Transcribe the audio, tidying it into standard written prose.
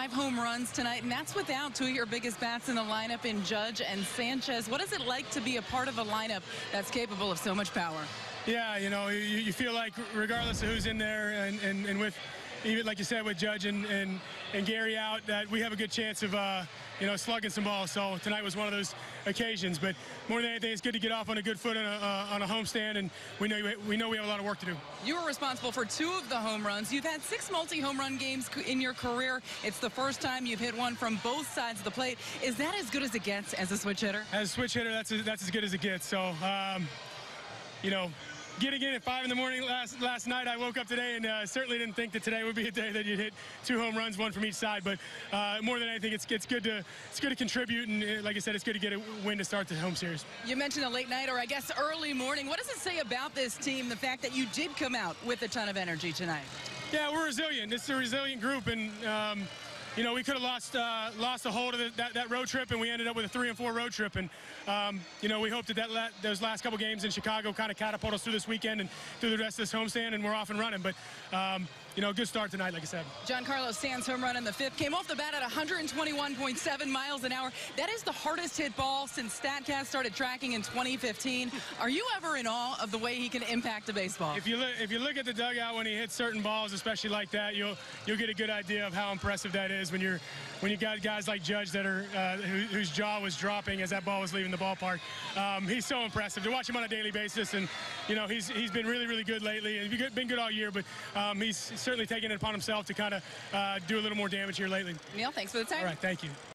5 home runs tonight, and that's without 2 of your biggest bats in the lineup in Judge and Sanchez. What is it like to be a part of a lineup that's capable of so much power? Yeah, you know, you feel like regardless of who's in there and with, even like you said, with Judge and Gary out, that we have a good chance of, you know, slugging some balls. So tonight was one of those occasions. But more than anything, it's good to get off on a good foot on a homestand, and we know we have a lot of work to do. You were responsible for 2 of the home runs. You've had 6 multi-home run games in your career. It's the first time you've hit one from both sides of the plate. Is that as good as it gets as a switch hitter? As a switch hitter, that's as good as it gets. So, you know, getting in at 5 in the morning last night, I woke up today and certainly didn't think that today would be a day that you'd hit 2 home runs, 1 from each side. But more than anything, it's good to contribute, and like I said, it's good to get a win to start the home series. You mentioned a late night, or I guess early morning. What does it say about this team, the fact that you did come out with a ton of energy tonight? Yeah, we're resilient. This is a resilient group, and you know, we could have lost a hold of that road trip, and we ended up with a 3-4 road trip. And you know, we hope that those last couple games in Chicago kind of catapult us through this weekend and through the rest of this homestand, and we're off and running. But you know, good start tonight, like I said. Giancarlo Stan's home run in the 5th came off the bat at 121.7 miles an hour. That is the hardest hit ball since StatCast started tracking in 2015. Are you ever in awe of the way he can impact a baseball? If you look at the dugout when he hits certain balls, especially like that, you'll get a good idea of how impressive that is when you got guys like Judge that are whose jaw was dropping as that ball was leaving the ballpark. He's so impressive to watch him on a daily basis, and you know, he's been really good lately, and he's been good all year. But he's certainly taken it upon himself to kind of do a little more damage here lately. Neil, thanks for the time. All right, thank you.